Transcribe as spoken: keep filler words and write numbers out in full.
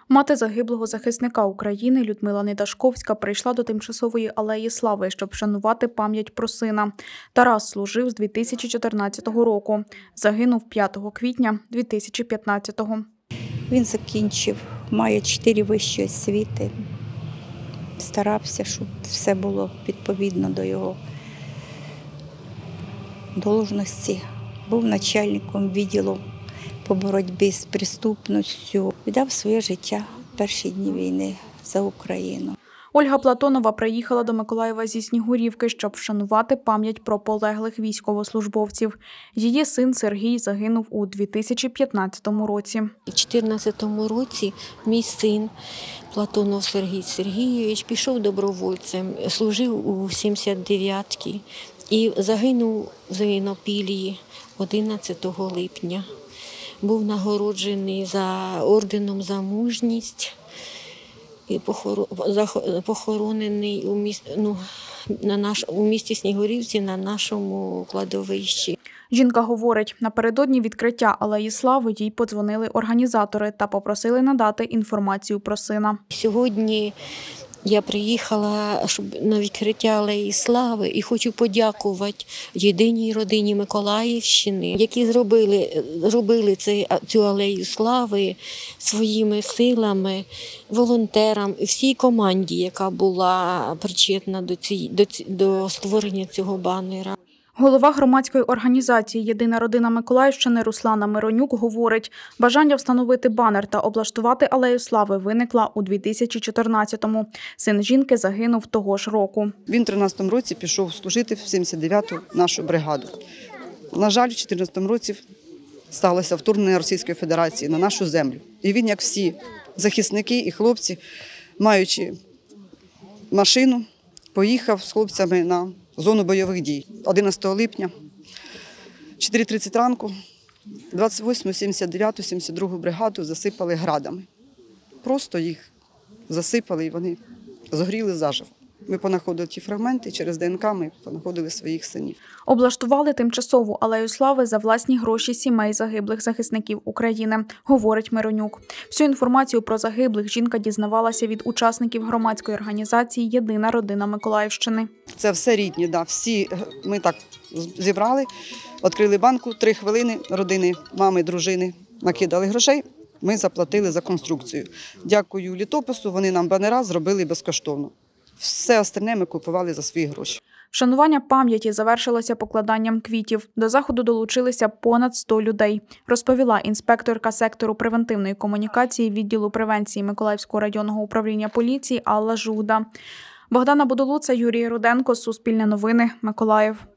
Мати загиблого захисника України Людмила Недашковська прийшла до Тимчасової алеї Слави, щоб вшанувати пам'ять про сина. Тарас служив з дві тисячі чотирнадцятого року. Загинув п'ятого квітня дві тисячі п'ятнадцятого. Він закінчив, має чотири вищі освіти. Старався, щоб все було відповідно до його должності. Був начальником відділу по боротьбі з преступністю. Віддав своє життя в перші дні війни за Україну. Ольга Платонова приїхала до Миколаєва зі Снігурівки, щоб вшанувати пам'ять про полеглих військовослужбовців. Її син Сергій загинув у дві тисячі п'ятнадцятому році. У дві тисячі чотирнадцятому році мій син Платонов Сергій Сергійович пішов добровольцем, служив у сімдесят дев'ятій і загинув в Зеленопіллі одинадцятого липня. Був нагороджений за орденом за мужність і похоронений у місті, ну, на наш, у місті Снігурівці на нашому кладовищі. Жінка говорить, напередодні відкриття Алеї Слави їй подзвонили організатори та попросили надати інформацію про сина. Сьогодні я приїхала щоб на відкриття Алеї Слави і хочу подякувати єдиній родині Миколаївщини, які зробили, зробили цей, цю Алею Слави своїми силами, волонтерам, всій команді, яка була причетна до, ці, до, до створення цього банера. Голова громадської організації «Єдина родина Миколаївщини» Руслана Миронюк говорить, бажання встановити банер та облаштувати Алею Слави виникла у дві тисячі чотирнадцятому. Син жінки загинув того ж року. Він у дві тисячі тринадцятому році пішов служити в сімдесят дев'яту нашу бригаду. На жаль, у дві тисячі чотирнадцятому році сталося вторгнення Російської Федерації на нашу землю. І він, як всі захисники і хлопці, маючи машину, поїхав з хлопцями на зону бойових дій. одинадцятого липня, чотири тридцять ранку, двадцять восьму, сімдесят дев'яту, сімдесят другу бригаду засипали градами. Просто їх засипали і вони згоріли заживо. Ми понаходили ті фрагменти, через ДНК ми понаходили своїх синів. Облаштували тимчасову Алею Слави за власні гроші сімей загиблих захисників України, говорить Миронюк. Всю інформацію про загиблих жінка дізнавалася від учасників громадської організації «Єдина родина Миколаївщини». Це все рідні, да, всі ми так зібрали, відкрили банку, три хвилини родини, мами, дружини накидали грошей, ми заплатили за конструкцію. Дякую літопису, вони нам банера зробили безкоштовно. Все остальне ми купували за свої гроші. Вшанування пам'яті завершилося покладанням квітів. До заходу долучилися понад сто людей, розповіла інспекторка сектору превентивної комунікації відділу превенції Миколаївського районного управління поліції Алла Жуда. Богдана Будулуца, Юрій Руденко, Суспільне новини, Миколаїв.